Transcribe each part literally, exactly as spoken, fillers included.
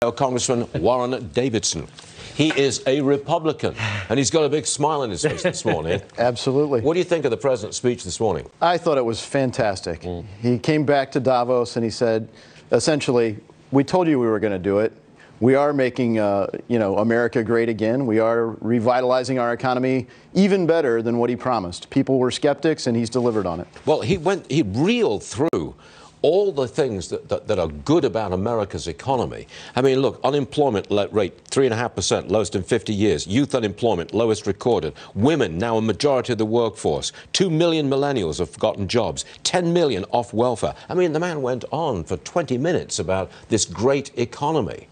Congressman Warren Davidson. He is a Republican, and he's got a big smile on his face this morning. Absolutely. What do you think of the president's speech this morning? I thought it was fantastic. Mm. He came back to Davos and he said, essentially, we told you we were going to do it. We are making, uh, you know, America great again. We are revitalizing our economy even better than what he promised. People were skeptics, and he's delivered on it. Well, he went, he reeled through all the things that, that, that are good about America's economy. I mean, look, unemployment rate, three point five percent, lowest in fifty years. Youth unemployment, lowest recorded. Women, now a majority of the workforce. Two million millennials have gotten jobs. ten million off welfare. I mean, the man went on for twenty minutes about this great economy.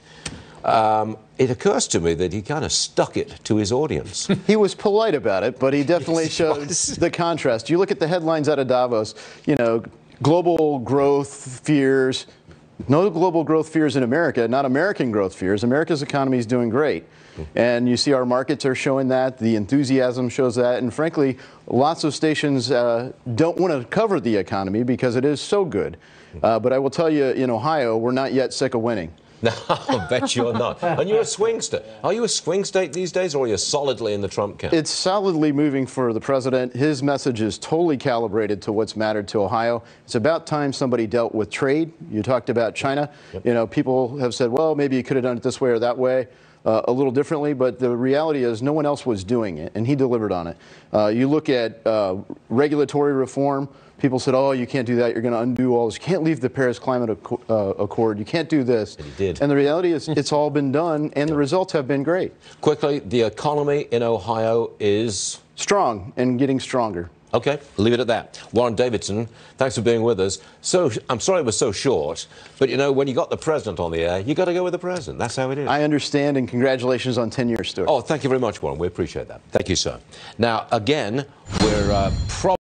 Um, it occurs to me that he kind of stuck it to his audience. He was polite about it, but he definitely Yes, showed the contrast. You look at the headlines out of Davos, you know, global growth fears, no global growth fears in America, not American growth fears. America's economy is doing great. And you see our markets are showing that, the enthusiasm shows that, and frankly, lots of stations uh, don't want to cover the economy because it is so good. Uh, but I will tell you, in Ohio, we're not yet sick of winning. No, I bet you're not. And you're a swing state. Are you a swing state these days, or are you solidly in the Trump camp? It's solidly moving for the president. His message is totally calibrated to what's mattered to Ohio. It's about time somebody dealt with trade. You talked about China. Yep. You know, people have said, well, maybe you could have done it this way or that way. Uh, a little differently, but the reality is no one else was doing it, and he delivered on it. Uh, you look at uh, regulatory reform. People said, oh, you can't do that. You're going to undo all this. You can't leave the Paris Climate Acc uh, Accord. You can't do this. And he did. And the reality is it's all been done, and the results have been great. Quickly, the economy in Ohio is? Strong and getting stronger. Okay, leave it at that. Warren Davidson, thanks for being with us. So, I'm sorry it was so short, but you know, when you got the president on the air, you got to go with the president. That's how it is. I understand, and congratulations on ten years, Stuart. Oh, thank you very much, Warren. We appreciate that. Thank you, sir. Now, again, we're uh, probably